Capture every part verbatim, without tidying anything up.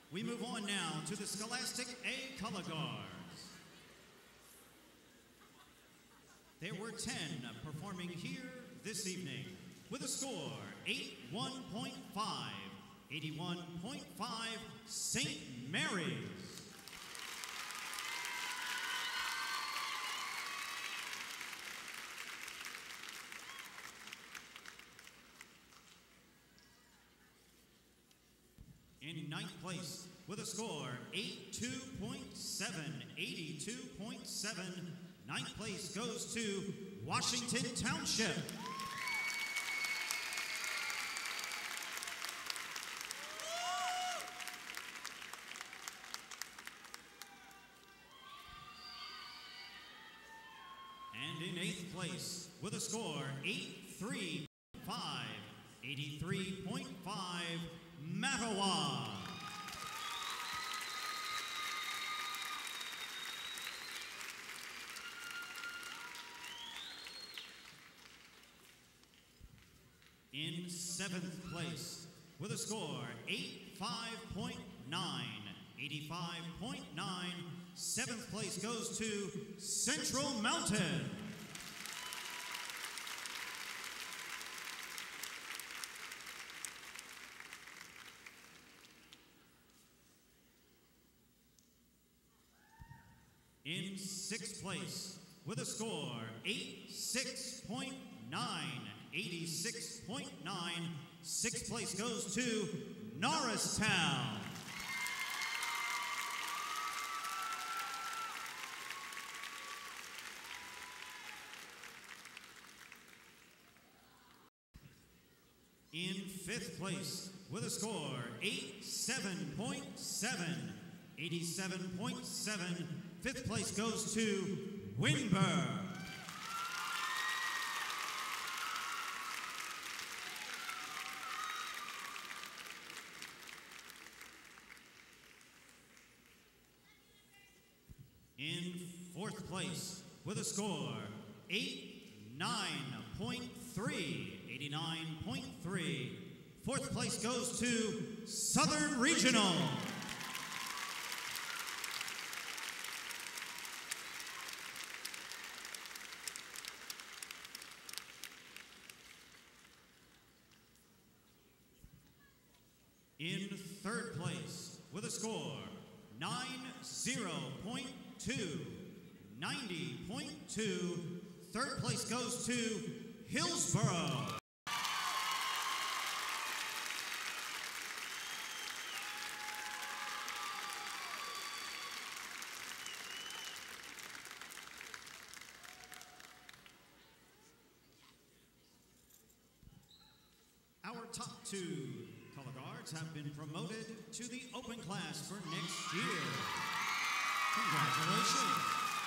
We move on now to the Scholastic A Color Guards. There were ten performing here this evening with a score eighty-one point five, eighty-one point five, Saint Mary's. In ninth place with a score eighty-two point seven, eighty-two point seven, ninth place goes to Washington Township. And in eighth place with a score eighty-three point five, eighty-three point five, Mattawa. In seventh place with a score eighty-five point nine, eighty-five point nine, seventh place goes to Central Mountain. In sixth place with a score eighty-six point nine, eighty-six point nine, sixth place goes to Norristown. In fifth place with a score eighty-seven point seven, eighty-seven point seven, fifth place goes to Windber. In fourth place with a score eighty-nine point three, eighty-nine point three, fourth place goes to Southern Regional. In third place with a score ninety point two, ninety point two, third place goes to Hillsborough. Our top two color guards have been promoted to the open class for next year. Congratulations.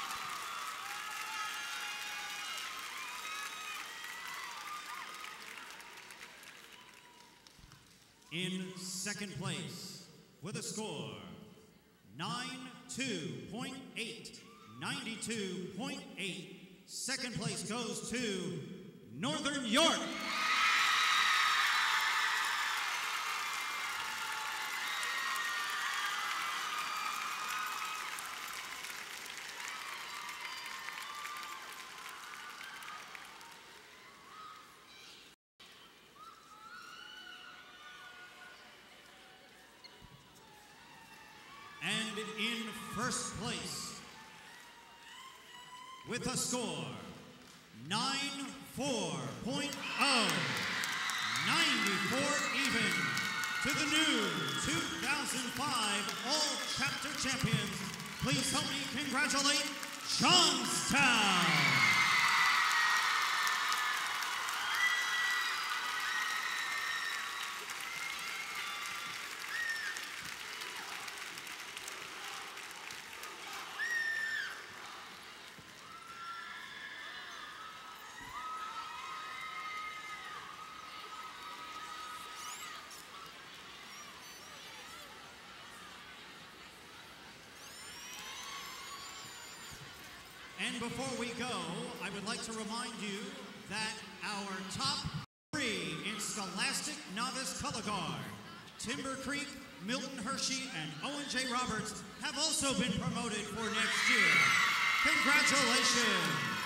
In second place with a score ninety-two point eight, ninety-two point eight, second place goes to Northern York. And in first place, with a score ninety-four point oh, ninety-four even, to the new two thousand five All Chapter Champions, please help me congratulate Johnstown. And before we go, I would like to remind you that our top three in Scholastic Novice Color Guard, Timber Creek, Milton Hershey, and Owen J. Roberts have also been promoted for next year. Congratulations!